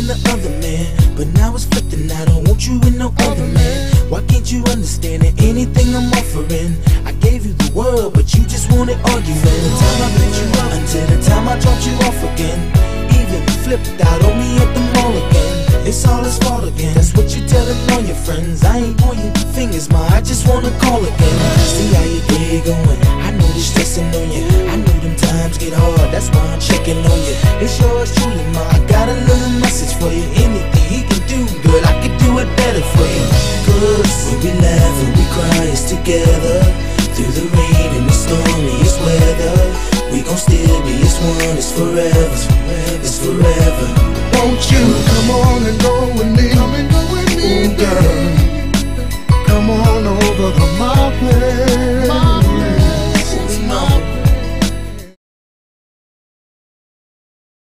the other man, but now it's flipping. I don't want you with no other man. Why can't you understand that anything I'm offering? I gave you the world, but you just wanted argument. From the time I picked you up until the time I dropped you off again. Even flipped out on me at the mall again. It's all his fault again. That's what you telling all your friends. I ain't pointing fingers, ma, I just wanna call again. See how your day going. I know this stressing on you. I know them times get hard, that's why I'm checking on you. It's yours truly, ma, I got a little message for you. Anything he can do, girl, I could do it better for you. Cause when we laugh and we cry, it's together. Through the rain and the stormiest weather, we gon' still be as one. It's forever, it's forever. Won't you come on and go with me?